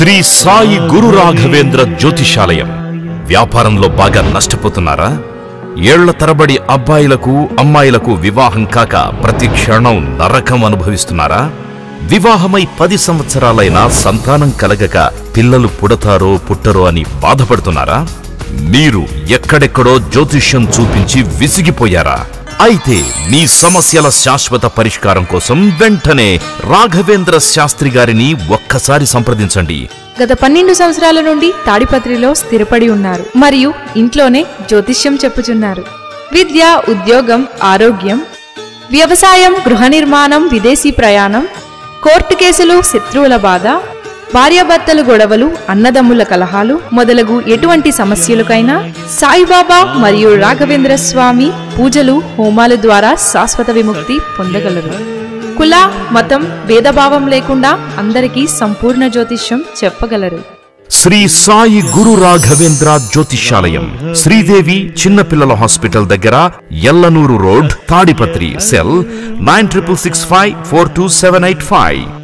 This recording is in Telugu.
శ్రీ సాయి గురు రాఘవేంద్ర జ్యోతిషాలయం. వ్యాపారంలో బాగా నష్టపోతున్నారా? ఏళ్ల తరబడి అబ్బాయిలకు అమ్మాయిలకు వివాహం కాక ప్రతి క్షణం నరకం అనుభవిస్తున్నారా? వివాహమై 10 సంవత్సరాలైనా సంతానం కలగక పిల్లలు పుడతారో పుట్టరో అని బాధపడుతున్నారా? మీరు ఎక్కడెక్కడో జ్యోతిష్యం చూపించి విసిగిపోయారా? అయితే మీ సమస్యల శాశ్వత పరిష్కారం కోసం వెంటనే రాఘవేంద్ర శాస్త్రి గారిని ఒక్కసారి సంప్రదించండి. గత 12 సంవత్సరాల నుండి తాడిపత్రిలో స్థిరపడి ఉన్నారు మరియు ఇంట్లోనే జ్యోతిష్యం చెప్పుచున్నారు. విద్య, ఉద్యోగం, ఆరోగ్యం, వ్యవసాయం, గృహ నిర్మాణం, విదేశీ ప్రయాణం, కోర్టు కేసులు, శత్రువుల బాధ, భార్యాభర్తల గొడవలు, అన్నదమ్ముల కలహాలు మొదలగు ఎటువంటి సమస్యలకైనా సాయిబాబా మరియు రాఘవేంద్ర స్వామి పూజలు, హోమాల ద్వారా శాశ్వత విముక్తి పొందగలరు. కుల, మతం, భేదభావం లేకుండా అందరికీ సంపూర్ణ జ్యోతిష్యం చెప్పగలరు. శ్రీ సాయి గురు రాఘవేంద్ర జ్యోతిషాలయం, శ్రీదేవి చిన్నపిల్లల హాస్పిటల్ దగ్గర, ఎల్లనూరు రోడ్, తాడిపత్రి. సెల్ 9665422785.